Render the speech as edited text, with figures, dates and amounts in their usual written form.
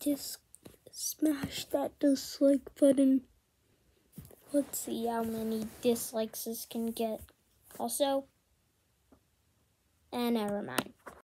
just smash that dislike button. Let's see how many dislikes this can get. Also, and never mind.